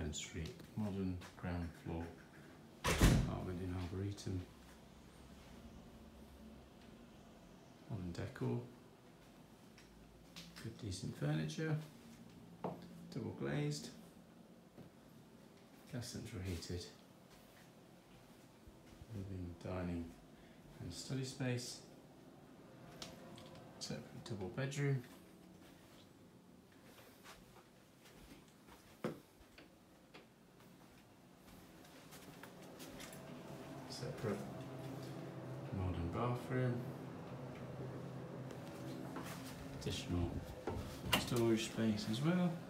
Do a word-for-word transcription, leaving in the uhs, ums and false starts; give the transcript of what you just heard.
Fern Street, modern ground floor apartment in Arboretum. Modern decor, good decent furniture, double glazed, gas central heated, living, dining and study space, separate double bedroom, separate modern bathroom, additional storage space as well.